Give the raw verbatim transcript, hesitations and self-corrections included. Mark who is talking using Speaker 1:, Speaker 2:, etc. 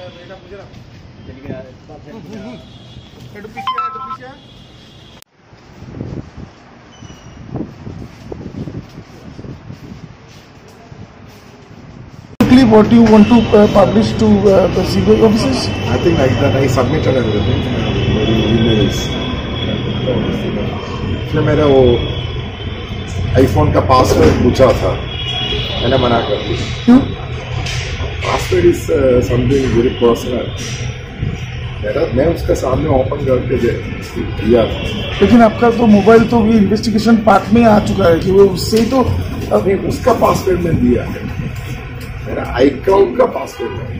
Speaker 1: এটা বুঝে না একটু পিছিয়ে একটু পিছিয়ে What do you want to uh, publish to uh, the C B I offices?
Speaker 2: I think like that I submitted everything. मेरी emails. इसमें मैंने वो आईफोन का पासवर्ड पूछा था, मैंने मना कर दिया.
Speaker 1: क्यों?
Speaker 2: Password is something very personal. मेरा मैं उसके सामने ओपन करके दिया था.
Speaker 1: लेकिन आपका तो मोबाइल तो भी इन्वेस्टिगेशन पार्ट में आ चुका है कि वो उससे ही तो
Speaker 2: अभी उसका पासवर्ड में दिया है, मेरा आईक्लाउड का पासवर्ड है.